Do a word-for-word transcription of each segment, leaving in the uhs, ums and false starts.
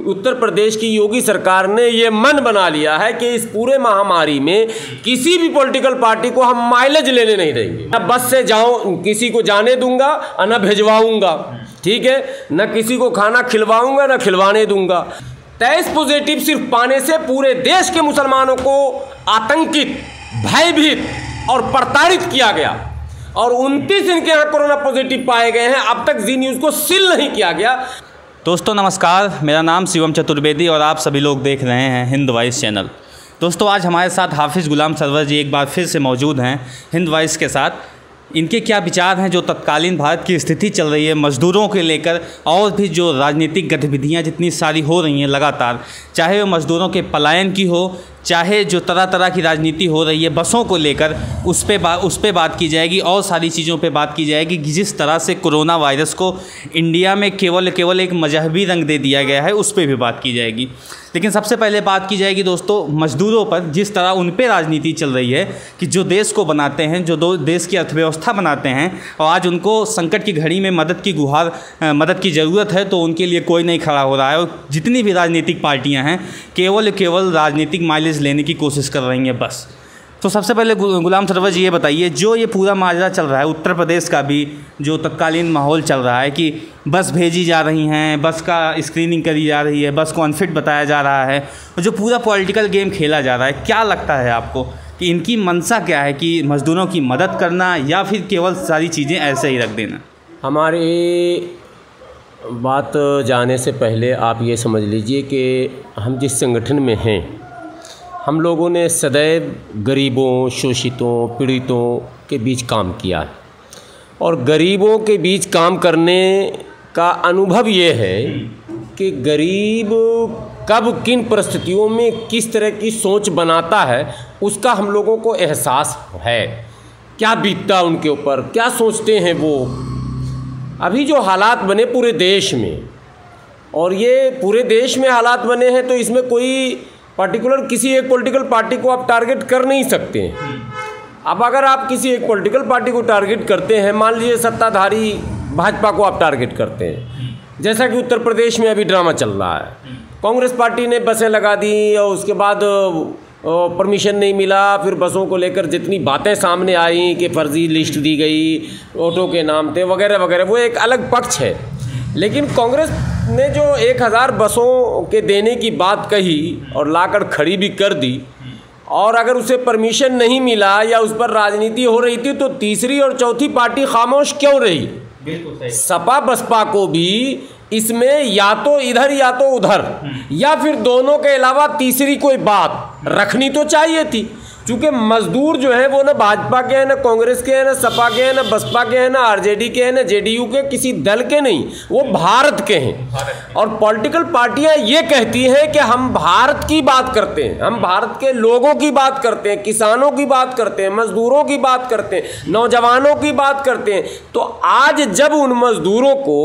उत्तर प्रदेश की योगी सरकार ने ये मन बना लिया है कि इस पूरे महामारी में किसी भी पॉलिटिकल पार्टी को हम माइलेज लेने नहीं देंगे। न बस से जाऊं किसी को जाने दूंगा और न भिजवाऊंगा, ठीक है, न किसी को खाना खिलवाऊंगा न खिलवाने दूंगा। तेईस पॉजिटिव सिर्फ पाने से पूरे देश के मुसलमानों को आतंकित, भयभीत और प्रताड़ित किया गया और उनतीस इनके यहाँ कोरोना पॉजिटिव पाए गए हैं। अब तक जी न्यूज़ को सील नहीं किया गया। दोस्तों नमस्कार, मेरा नाम शिवम चतुर्वेदी और आप सभी लोग देख रहे हैं हिंद वॉइस चैनल। दोस्तों आज हमारे साथ हाफिज़ गुलाम सरवर जी एक बार फिर से मौजूद हैं हिंद वॉइस के साथ। इनके क्या विचार हैं जो तत्कालीन भारत की स्थिति चल रही है मज़दूरों के लेकर, और भी जो राजनीतिक गतिविधियां जितनी सारी हो रही हैं लगातार, चाहे वो मज़दूरों के पलायन की हो, चाहे जो तरह तरह की राजनीति हो रही है बसों को लेकर, उस पे बा उस पे बात की जाएगी और सारी चीज़ों पे बात की जाएगी कि जिस तरह से कोरोना वायरस को इंडिया में केवल केवल एक मजहबी रंग दे दिया गया है उस पे भी बात की जाएगी। लेकिन सबसे पहले बात की जाएगी दोस्तों मज़दूरों पर, जिस तरह उन पे राजनीति चल रही है कि जो देश को बनाते हैं, जो दो देश की अर्थव्यवस्था बनाते हैं, और आज उनको संकट की घड़ी में मदद की गुहार मदद की ज़रूरत है तो उनके लिए कोई नहीं खड़ा हो रहा है। और जितनी भी राजनीतिक पार्टियाँ हैं केवल केवल राजनीतिक माइलेज लेने की कोशिश कर रही हैं बस। तो सबसे पहले गुलाम सरवर जी ये बताइए, जो ये पूरा माजरा चल रहा है उत्तर प्रदेश का भी जो तत्कालीन माहौल चल रहा है कि बस भेजी जा रही हैं, बस का स्क्रीनिंग करी जा रही है, बस को अनफिट बताया जा रहा है, और जो पूरा पॉलिटिकल गेम खेला जा रहा है, क्या लगता है आपको कि इनकी मंशा क्या है? कि मज़दूरों की मदद करना या फिर केवल सारी चीज़ें ऐसे ही रख देना? हमारी बात जाने से पहले आप ये समझ लीजिए कि हम जिस संगठन में हैं, हम लोगों ने सदैव गरीबों, शोषितों, पीड़ितों के बीच काम किया है और गरीबों के बीच काम करने का अनुभव ये है कि गरीब कब किन परिस्थितियों में किस तरह की सोच बनाता है उसका हम लोगों को एहसास है। क्या बीतता उनके ऊपर, क्या सोचते हैं वो। अभी जो हालात बने पूरे देश में, और ये पूरे देश में हालात बने हैं तो इसमें कोई पर्टिकुलर किसी एक पॉलिटिकल पार्टी को आप टारगेट कर नहीं सकते हैं। अब अगर आप किसी एक पॉलिटिकल पार्टी को टारगेट करते हैं, मान लीजिए सत्ताधारी भाजपा को आप टारगेट करते हैं, जैसा कि उत्तर प्रदेश में अभी ड्रामा चल रहा है, कांग्रेस पार्टी ने बसें लगा दी और उसके बाद परमिशन नहीं मिला, फिर बसों को लेकर जितनी बातें सामने आई कि फर्जी लिस्ट दी गई, ऑटो के नाम थे वगैरह वगैरह, वो एक अलग पक्ष है। लेकिन कांग्रेस ने जो एक हज़ार बसों के देने की बात कही और लाकर खड़ी भी कर दी, और अगर उसे परमिशन नहीं मिला या उस पर राजनीति हो रही थी तो तीसरी और चौथी पार्टी खामोश क्यों रही? बिल्कुल सही। सपा बसपा को भी इसमें या तो इधर या तो उधर या फिर दोनों के अलावा तीसरी कोई बात रखनी तो चाहिए थी, क्योंकि मजदूर जो है वो ना भाजपा के हैं, ना कांग्रेस के हैं, ना सपा के हैं, ना बसपा के हैं, ना आरजेडी के हैं, ना जेडीयू के, किसी दल के नहीं, वो भारत के हैं। और पॉलिटिकल पार्टियां ये कहती हैं कि हम भारत की बात करते हैं, हम भारत के लोगों की बात करते हैं, किसानों की बात करते हैं, मजदूरों की बात करते हैं, नौजवानों की बात करते हैं। तो आज जब उन मजदूरों को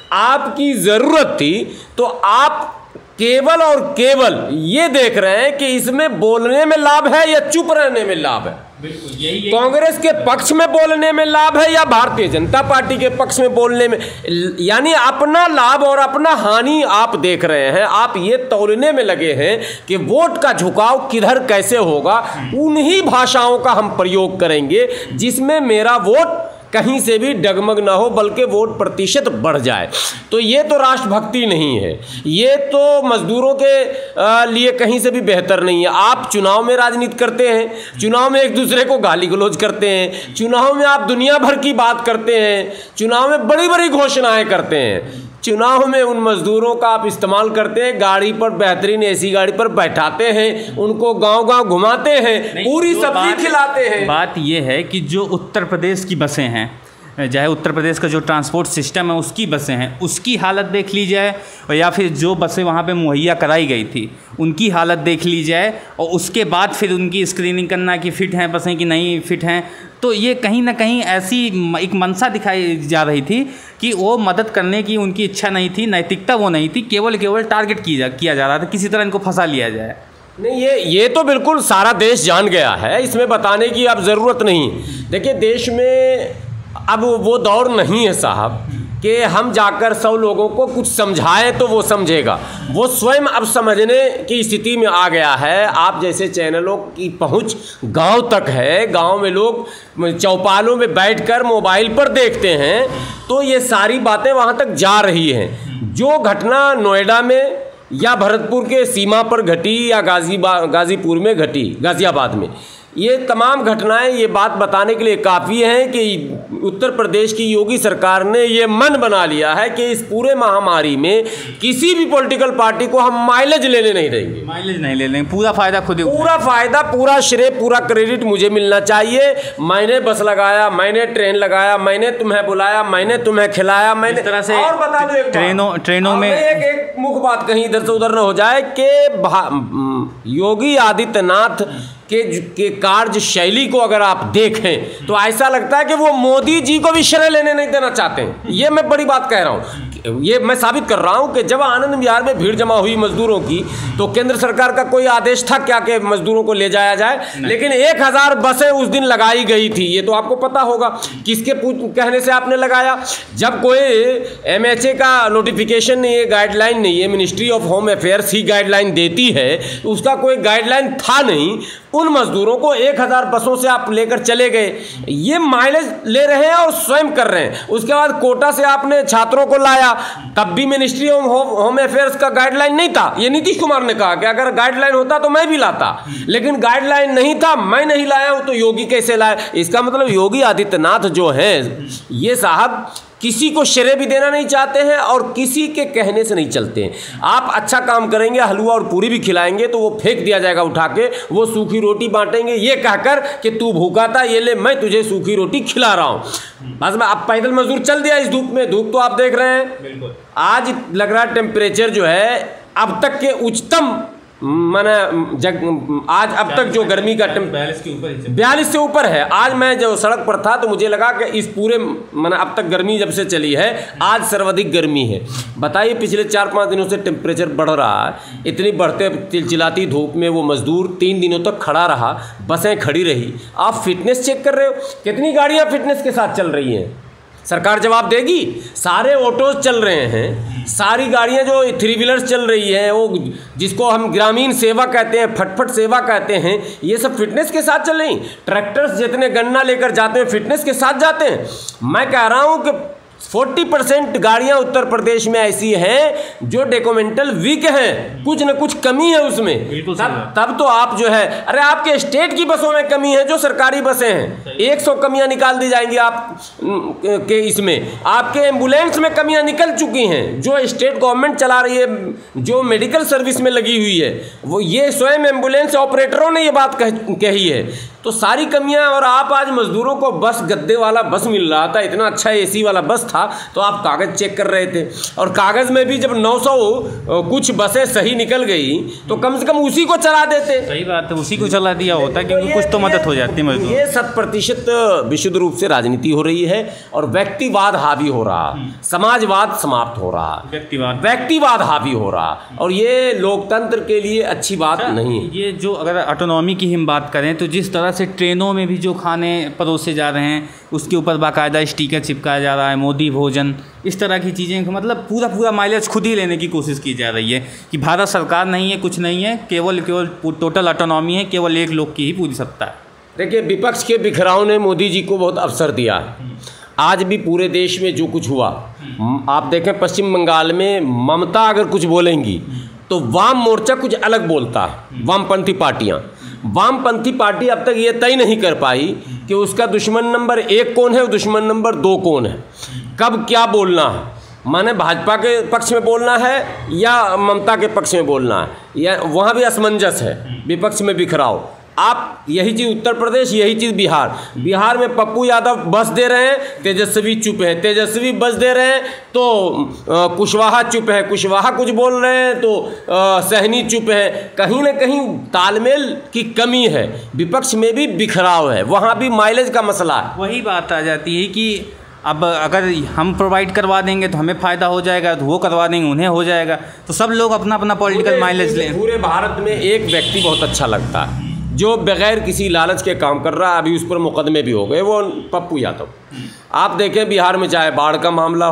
आपकी ज़रूरत थी तो आप केवल और केवल ये देख रहे हैं कि इसमें बोलने में लाभ है या चुप रहने में लाभ है। बिल्कुल यही है। कांग्रेस के पक्ष में बोलने में लाभ है या भारतीय जनता पार्टी के पक्ष में बोलने में, यानी अपना लाभ और अपना हानि आप देख रहे हैं। आप ये तौलने में लगे हैं कि वोट का झुकाव किधर कैसे होगा, उन्हीं भाषाओं का हम प्रयोग करेंगे जिसमें मेरा वोट कहीं से भी डगमग ना हो बल्कि वोट प्रतिशत बढ़ जाए। तो ये तो राष्ट्रभक्ति नहीं है, ये तो मजदूरों के लिए कहीं से भी बेहतर नहीं है। आप चुनाव में राजनीति करते हैं, चुनाव में एक दूसरे को गाली गलौज करते हैं, चुनाव में आप दुनिया भर की बात करते हैं, चुनाव में बड़ी बड़ी घोषणाएं करते हैं, चुनाव में उन मजदूरों का आप इस्तेमाल करते हैं, गाड़ी पर बेहतरीन एसी गाड़ी पर बैठाते हैं, उनको गांव-गांव घुमाते हैं, पूरी सब्जी खिलाते हैं। बात ये है कि जो उत्तर प्रदेश की बसें हैं, चाहे उत्तर प्रदेश का जो ट्रांसपोर्ट सिस्टम है उसकी बसें हैं, उसकी हालत देख ली जाए, और या फिर जो बसें वहाँ पे मुहैया कराई गई थी उनकी हालत देख ली जाए, और उसके बाद फिर उनकी स्क्रीनिंग करना कि फ़िट हैं बसें कि नहीं फ़िट हैं। तो ये कहीं ना कहीं ऐसी एक मंशा दिखाई जा रही थी कि वो मदद करने की उनकी इच्छा नहीं थी, नैतिकता वो नहीं थी, केवल केवल टारगेट किया किया जा रहा था, किसी तरह इनको फंसा लिया जाए। नहीं, ये ये तो बिल्कुल सारा देश जान गया है, इसमें बताने की अब ज़रूरत नहीं। देखिए देश में अब वो दौर नहीं है साहब कि हम जाकर सौ लोगों को कुछ समझाएं तो वो समझेगा। वो स्वयं अब समझने की स्थिति में आ गया है। आप जैसे चैनलों की पहुंच गांव तक है, गांव में लोग चौपालों में बैठकर मोबाइल पर देखते हैं, तो ये सारी बातें वहां तक जा रही हैं। जो घटना नोएडा में या भरतपुर के सीमा पर घटी या गाजीबाद गाजीपुर में घटी, गाज़ियाबाद में, ये तमाम घटनाएं ये बात बताने के लिए काफ़ी हैं कि उत्तर प्रदेश की योगी सरकार ने ये मन बना लिया है कि इस पूरे महामारी में किसी भी पॉलिटिकल पार्टी को हम माइलेज लेने नहीं देंगे। माइलेज नहीं ले लेंगे, पूरा फ़ायदा खुद ही, पूरा फ़ायदा, पूरा श्रेय, पूरा क्रेडिट मुझे मिलना चाहिए। मैंने बस लगाया, मैंने ट्रेन लगाया, मैंने तुम्हें बुलाया, मैंने तुम्हें खिलाया, मैंने तरह से। और बता दो एक ट्रेनों ट्रेनों में एक एक मुख्य बात कहीं इधर से उधर न हो जाए कि योगी आदित्यनाथ के के कार्यशैली को अगर आप देखें तो ऐसा लगता है कि वो मोदी जी को भी श्रेय लेने नहीं देना चाहते हैं। ये मैं बड़ी बात कह रहा हूँ, ये मैं साबित कर रहा हूँ कि जब आनंद विहार में भीड़ जमा हुई मजदूरों की, तो केंद्र सरकार का कोई आदेश था क्या कि मजदूरों को ले जाया जाए? लेकिन एक हज़ार बसें उस दिन लगाई गई थी, ये तो आपको पता होगा। किसके कहने से आपने लगाया? जब कोई एम एच ए का नोटिफिकेशन नहीं है, गाइडलाइन नहीं है, मिनिस्ट्री ऑफ होम अफेयर्स ही गाइडलाइन देती है, उसका कोई गाइडलाइन था नहीं। उन मजदूरों को एक हज़ार बसों से आप लेकर चले गए, ये माइलेज ले रहे हैं और स्वयं कर रहे हैं। उसके बाद कोटा से आपने छात्रों को लाया, तब भी मिनिस्ट्री ऑफ होम अफेयर्स का गाइडलाइन नहीं था। ये नीतीश कुमार ने कहा कि अगर गाइडलाइन होता तो मैं भी लाता, लेकिन गाइडलाइन नहीं था, मैं नहीं लाया हूं तो योगी कैसे लाए? इसका मतलब योगी आदित्यनाथ जो हैं, ये साहब किसी को श्रेय भी देना नहीं चाहते हैं और किसी के कहने से नहीं चलते हैं। आप अच्छा काम करेंगे, हलवा और पूरी भी खिलाएंगे तो वो फेंक दिया जाएगा उठा के, वो सूखी रोटी बांटेंगे ये कहकर कि तू भूखा था, ये ले मैं तुझे सूखी रोटी खिला रहा हूँ। बस मैं अब पैदल मजदूर चल दिया इस धूप में, धूप तो आप देख रहे हैं। बिल्कुल। आज लग रहा टेम्परेचर जो है अब तक के उच्चतम, मैंने जग आज अब तक जो गर्मी का बयालीस के ऊपर बयालीस से ऊपर है। आज मैं जो सड़क पर था तो मुझे लगा कि इस पूरे मैंने अब तक गर्मी जब से चली है आज सर्वाधिक गर्मी है। बताइए पिछले चार पाँच दिनों से टेम्परेचर बढ़ रहा है। इतनी बढ़ते चिलचिलाती धूप में वो मजदूर तीन दिनों तक खड़ा रहा, बसें खड़ी रही। आप फिटनेस चेक कर रहे हो, कितनी गाड़ियाँ फिटनेस के साथ चल रही हैं? सरकार जवाब देगी। सारे ऑटोज चल रहे हैं, सारी गाड़ियां जो थ्री व्हीलर्स चल रही हैं, वो जिसको हम ग्रामीण सेवा कहते हैं, फटफट सेवा कहते हैं, ये सब फिटनेस के साथ चल रही। ट्रैक्टर्स जितने गन्ना लेकर जाते हैं फिटनेस के साथ जाते हैं। मैं कह रहा हूं कि चालीस परसेंट गाड़ियां उत्तर प्रदेश में ऐसी हैं जो डॉक्यूमेंटल वीक हैं, कुछ न कुछ कमी है उसमें। तब तब तो आप जो है, अरे आपके स्टेट की बसों में कमी है जो सरकारी बसें हैं, एक सौ कमियां निकाल दी जाएंगी आप के इसमें। आपके एम्बुलेंस में कमियां निकल चुकी हैं जो स्टेट गवर्नमेंट चला रही है, जो मेडिकल सर्विस में लगी हुई है, वो ये स्वयं एम्बुलेंस ऑपरेटरों ने ये बात कह, कही है। तो सारी कमियां, और आप आज मजदूरों को बस गद्दे वाला बस मिल रहा था, इतना अच्छा एसी वाला बस था, तो आप कागज़ चेक कर रहे थे। और कागज़ में भी जब नौ सौ कुछ बसें सही निकल गई तो कम से कम उसी को चला देते। सही बात है, उसी को चला दिया होता, क्योंकि कुछ तो मदद हो जाती मजदूर। ये शत प्रतिशत विशुद्ध रूप से राजनीति हो रही है और व्यक्तिवाद हावी हो रहा, समाजवाद समाप्त हो रहा, व्यक्तिवाद व्यक्तिवाद हावी हो रहा, और ये लोकतंत्र के लिए अच्छी बात नहीं है। ये जो अगर ऑटोनॉमी की हम बात करें तो जिस तरह से ट्रेनों में भी जो खाने परोसे जा रहे हैं उसके ऊपर बाकायदा स्टिकर चिपकाया जा रहा है, मोदी भोजन, इस तरह की चीज़ें, मतलब पूरा पूरा माइलेज खुद ही लेने की कोशिश की जा रही है कि भारत सरकार नहीं है, कुछ नहीं है, केवल केवल टोटल ऑटोनॉमी है, केवल एक लोग की ही पूरी सत्ता है। देखिए, विपक्ष के बिखराव ने मोदी जी को बहुत अवसर दिया। आज भी पूरे देश में जो कुछ हुआ, आप देखें पश्चिम बंगाल में ममता अगर कुछ बोलेंगी तो वाम मोर्चा कुछ अलग बोलता है, वामपंथी पार्टियां। वामपंथी पार्टी अब तक ये तय नहीं कर पाई कि उसका दुश्मन नंबर एक कौन है और दुश्मन नंबर दो कौन है, कब क्या बोलना है, माने भाजपा के पक्ष में बोलना है या ममता के पक्ष में बोलना है, या वहाँ भी असमंजस है, विपक्ष में बिखराव। आप यही चीज़ उत्तर प्रदेश, यही चीज़ बिहार। बिहार में पप्पू यादव बस दे रहे हैं, तेजस्वी चुप है, तेजस्वी बस दे रहे हैं तो कुशवाहा चुप है, कुशवाहा कुछ बोल रहे हैं तो आ, सहनी चुप है। कहीं ना कहीं तालमेल की कमी है, विपक्ष में भी बिखराव है, वहाँ भी माइलेज का मसला है। वही बात आ जाती है कि अब अगर हम प्रोवाइड करवा देंगे तो हमें फ़ायदा हो जाएगा, तो वो करवा देंगे उन्हें हो जाएगा, तो सब लोग अपना अपना पॉलिटिकल माइलेज लें। पूरे भारत में एक व्यक्ति बहुत अच्छा लगता है जो बगैर किसी लालच के काम कर रहा है, अभी उस पर मुकदमे भी हो गए, वो पप्पू यादव। आप देखें बिहार में चाहे बाढ़ का मामला हो,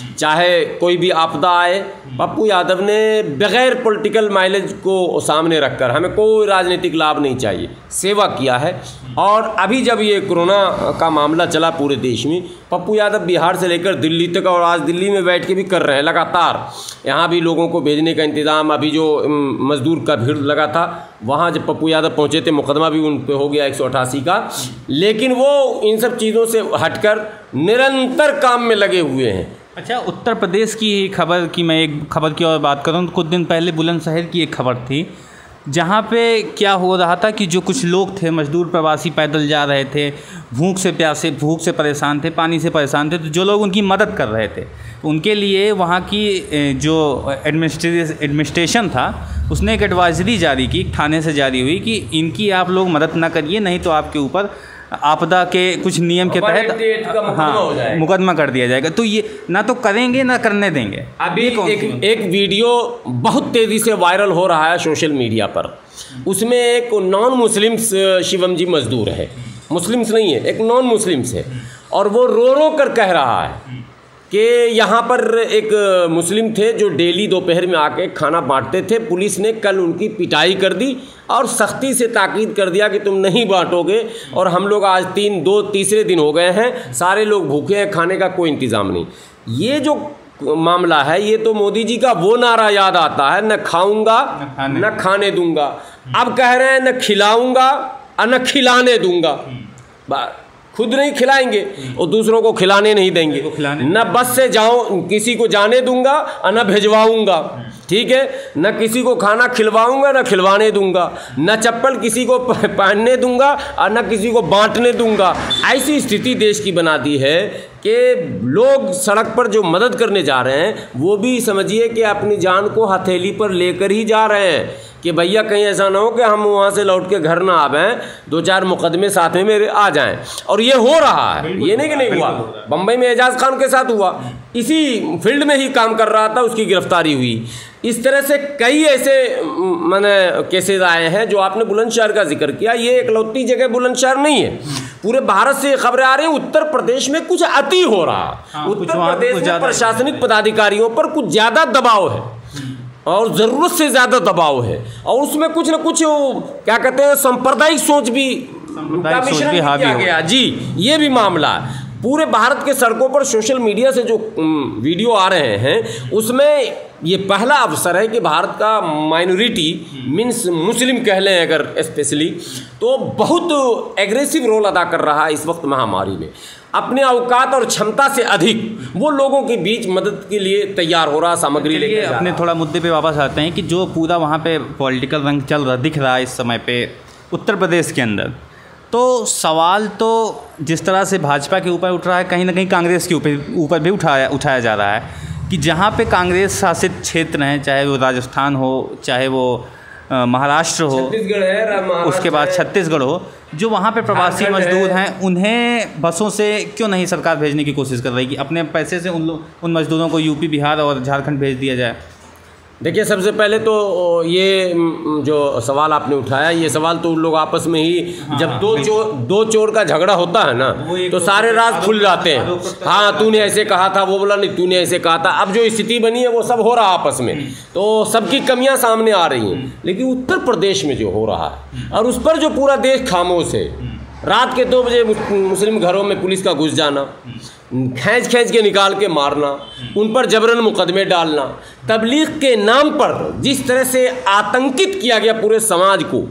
चाहे कोई भी आपदा आए, पप्पू यादव ने बग़ैर पॉलिटिकल माइलेज को सामने रखकर, हमें कोई राजनीतिक लाभ नहीं चाहिए, सेवा किया है। और अभी जब ये कोरोना का मामला चला पूरे देश में, पप्पू यादव बिहार से लेकर दिल्ली तक, और आज दिल्ली में बैठ के भी कर रहे हैं लगातार, यहाँ भी लोगों को भेजने का इंतज़ाम। अभी जो मज़दूर का भीड़ लगा था वहाँ जब पप्पू यादव पहुँचे थे, मुकदमा भी उन पे हो गया एक सौ अठासी का, लेकिन वो इन सब चीज़ों से हटकर निरंतर काम में लगे हुए हैं। अच्छा, उत्तर प्रदेश की खबर की मैं एक खबर की और बात करूँ तो कुछ दिन पहले बुलंदशहर की एक खबर थी, जहाँ पे क्या हो रहा था कि जो कुछ लोग थे, मजदूर प्रवासी पैदल जा रहे थे, भूख से प्यासे भूख से परेशान थे, पानी से परेशान थे, तो जो लोग उनकी मदद कर रहे थे उनके लिए वहाँ की जो एडमिनिस्ट्रेशन था उसने एक एडवाइजरी जारी की, थाने से जारी हुई कि इनकी आप लोग मदद ना करिए, नहीं तो आपके ऊपर आपदा के कुछ नियम के तहत हाँ मुकदमा कर दिया जाएगा। तो ये ना तो करेंगे ना करने देंगे। अभी एक, एक वीडियो बहुत तेज़ी से वायरल हो रहा है सोशल मीडिया पर, उसमें एक नॉन मुस्लिम्स शिवम जी मजदूर है, मुस्लिम्स नहीं है, एक नॉन मुस्लिम्स है, और वो रो रो कर कह रहा है कि यहाँ पर एक मुस्लिम थे जो डेली दोपहर में आके खाना बांटते थे, पुलिस ने कल उनकी पिटाई कर दी और सख्ती से ताकीद कर दिया कि तुम नहीं बांटोगे, और हम लोग आज तीन दो तीसरे दिन हो गए हैं, सारे लोग भूखे हैं, खाने का कोई इंतज़ाम नहीं। ये जो मामला है, ये तो मोदी जी का वो नारा याद आता है, न खाऊंगा न खाने दूंगा। अब कह रहे हैं न खिलाऊंगा और न खिलाने दूंगा, खुद नहीं खिलाएंगे और दूसरों को खिलाने नहीं देंगे। न बस से जाऊं किसी को जाने दूंगा और न भिजवाऊंगा, ठीक है, न किसी को खाना खिलवाऊंगा न खिलवाने दूंगा, न चप्पल किसी को पहनने दूंगा और न किसी को बांटने दूंगा। ऐसी स्थिति देश की बना दी है कि लोग सड़क पर जो मदद करने जा रहे हैं वो भी समझिए कि अपनी जान को हथेली पर लेकर ही जा रहे हैं कि भैया कहीं ऐसा ना हो कि हम वहाँ से लौट के घर ना आवें, दो चार मुकदमे साथ में मेरे आ जाएं। और ये हो रहा है, ये नहीं कि नहीं हुआ। बम्बई में एजाज खान के साथ हुआ, इसी फील्ड में ही काम कर रहा था, उसकी गिरफ्तारी हुई। इस तरह से कई ऐसे माने केसेस आए हैं। जो आपने बुलंदशहर का जिक्र किया, ये एकलौती जगह बुलंदशहर नहीं है, पूरे भारत से खबरें आ रही हैं उत्तर प्रदेश में कुछ अति हो रहा है। उत्तर प्रदेश में प्रशासनिक पदाधिकारियों पर कुछ ज़्यादा दबाव है और ज़रूरत से ज़्यादा दबाव है, और उसमें कुछ न कुछ क्या कहते हैं सांप्रदायिक सोच भी मिश्रण किया गया जी। ये भी मामला है। पूरे भारत के सड़कों पर सोशल मीडिया से जो वीडियो आ रहे हैं उसमें ये पहला अवसर है कि भारत का माइनॉरिटी मीन्स मुस्लिम कह लें अगर स्पेशली, तो बहुत एग्रेसिव रोल अदा कर रहा है इस वक्त महामारी में। अपने औकात और क्षमता से अधिक वो लोगों के बीच मदद के लिए तैयार हो रहा, सामग्री लेके। अपने थोड़ा मुद्दे पे वापस आते हैं कि जो पूरा वहाँ पे पॉलिटिकल रंग चल रहा दिख रहा है इस समय पे उत्तर प्रदेश के अंदर, तो सवाल तो जिस तरह से भाजपा के ऊपर उठ रहा है, कहीं ना कहीं कांग्रेस के ऊपर ऊपर भी उठाया उठाया जा रहा है कि जहाँ पे कांग्रेस शासित क्षेत्र हैं, चाहे वो राजस्थान हो, चाहे वो महाराष्ट्र हो, छत्तीसगढ़ है, उसके बाद छत्तीसगढ़ हो, जो वहाँ पे प्रवासी मजदूर हैं उन्हें बसों से क्यों नहीं सरकार भेजने की कोशिश कर रही कि अपने पैसे से उन लोग उन मजदूरों को यूपी, बिहार और झारखंड भेज दिया जाए? देखिए, सबसे पहले तो ये जो सवाल आपने उठाया, ये सवाल तो उन लोग आपस में ही हाँ, जब दो चोर दो चोर का झगड़ा होता है ना तो सारे राज खुल जाते हैं। हाँ, तूने ऐसे कहा था, वो बोला नहीं तूने ऐसे कहा था। अब जो स्थिति बनी है वो सब हो रहा है आपस में, तो सबकी कमियां सामने आ रही हैं। लेकिन उत्तर प्रदेश में जो हो रहा है और उस पर जो पूरा देश खामोश है, रात के दो बजे मुस्लिम घरों में पुलिस का घुस जाना, खींच खींच के निकाल के मारना, उन पर जबरन मुकदमे डालना, तबलीग के नाम पर जिस तरह से आतंकित किया गया पूरे समाज को,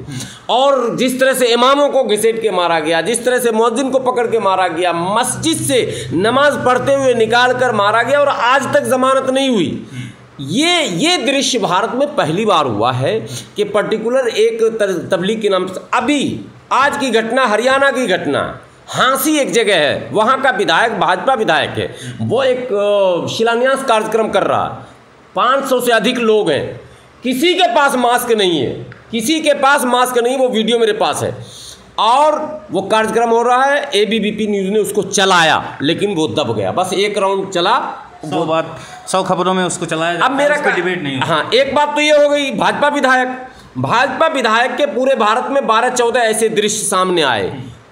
और जिस तरह से इमामों को घसीट के मारा गया, जिस तरह से मुअज्जिन को पकड़ के मारा गया, मस्जिद से नमाज पढ़ते हुए निकाल कर मारा गया और आज तक जमानत नहीं हुई। ये ये दृश्य भारत में पहली बार हुआ है कि पर्टिकुलर एक तबलीग के नाम से। अभी आज की घटना हरियाणा की घटना, हाँसी एक जगह है, वहाँ का विधायक भाजपा विधायक है, वो एक शिलान्यास कार्यक्रम कर रहा, पाँच सौ से अधिक लोग हैं, किसी के पास मास्क नहीं है, किसी के पास मास्क नहीं, वो वीडियो मेरे पास है, और वो कार्यक्रम हो रहा है। एबीवीपी न्यूज़ ने उसको चलाया लेकिन वो दब गया, बस एक राउंड चला, सौ बात सौ खबरों में उसको चलाया। अब मेरा डिबेट नहीं। हाँ, एक बात तो ये हो गई, भाजपा विधायक भाजपा विधायक के पूरे भारत में बारह चौदह ऐसे दृश्य सामने आए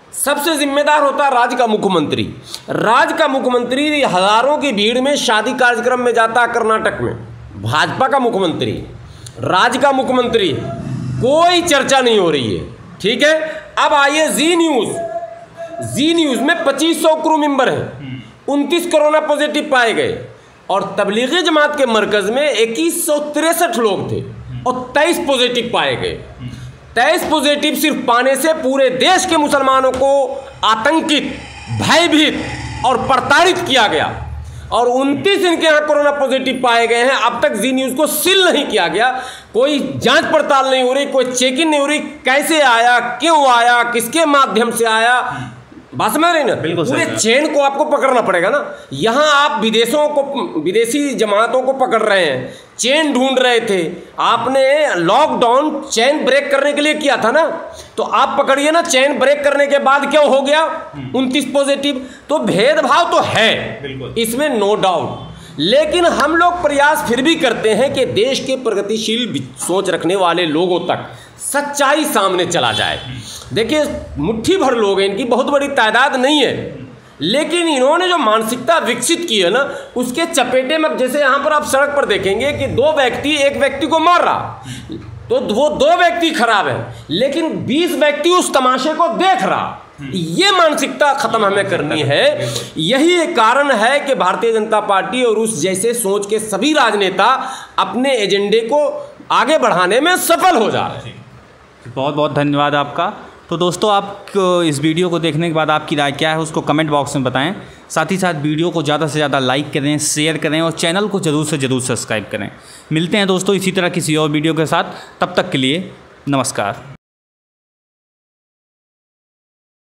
सबसे जिम्मेदार होता है राज्य का मुख्यमंत्री। राज्य का मुख्यमंत्री हजारों की भीड़ में शादी कार्यक्रम में जाता है कर्नाटक में, भाजपा का मुख्यमंत्री, राज्य का मुख्यमंत्री, कोई चर्चा नहीं हो रही है। ठीक है, अब आइए जी न्यूज़। जी न्यूज़ में पच्चीस सौ क्रू मेंबर हैं, उनतीस कोरोना पॉजिटिव पाए गए और तबलीगी जमात के मरकज़ में इक्कीस सौ तिरसठ लोग थे और तेईस पॉजिटिव पाए गए। तेईस पॉजिटिव सिर्फ पाने से पूरे देश के मुसलमानों को आतंकित, भयभीत और प्रताड़ित किया गया और उनतीस इनके यहाँ कोरोना पॉजिटिव पाए गए हैं। अब तक जी न्यूज़ को सील नहीं किया गया, कोई जांच पड़ताल नहीं हो रही, कोई चेकिंग नहीं हो रही, कैसे आया, क्यों आया, किसके माध्यम से आया, बात समझ रहे ना। बिल्कुल पूरे चेन को आपको पकड़ना पड़ेगा ना। यहाँ आप विदेशों को, विदेशी जमातों को पकड़ रहे हैं, चेन ढूंढ रहे थे। आपने लॉकडाउन चेन ब्रेक करने के लिए किया था ना, तो आप पकड़िए ना। चेन ब्रेक करने के बाद क्या हो गया, उनतीस पॉजिटिव। तो भेदभाव तो है, इसमें नो डाउट, लेकिन हम लोग प्रयास फिर भी करते हैं कि देश के प्रगतिशील सोच रखने वाले लोगों तक सच्चाई सामने चला जाए। देखिए, मुट्ठी भर लोग हैं, इनकी बहुत बड़ी तादाद नहीं है, लेकिन इन्होंने जो मानसिकता विकसित की है ना, उसके चपेटे में, जैसे यहाँ पर आप सड़क पर देखेंगे कि दो व्यक्ति एक व्यक्ति को मार रहा, तो वो दो व्यक्ति खराब है, लेकिन बीस व्यक्ति उस तमाशे को देख रहा। ये मानसिकता खत्म हमें करनी है। यही एक कारण है कि भारतीय जनता पार्टी और उस जैसे सोच के सभी राजनेता अपने एजेंडे को आगे बढ़ाने में सफल हो जा रहे हैं। बहुत बहुत धन्यवाद आपका। तो दोस्तों, आप इस वीडियो को देखने के बाद आपकी राय क्या है उसको कमेंट बॉक्स में बताएं। साथ ही साथ वीडियो को ज़्यादा से ज़्यादा लाइक करें, शेयर करें और चैनल को ज़रूर से ज़रूर सब्सक्राइब करें। मिलते हैं दोस्तों इसी तरह किसी और वीडियो के साथ, तब तक के लिए नमस्कार।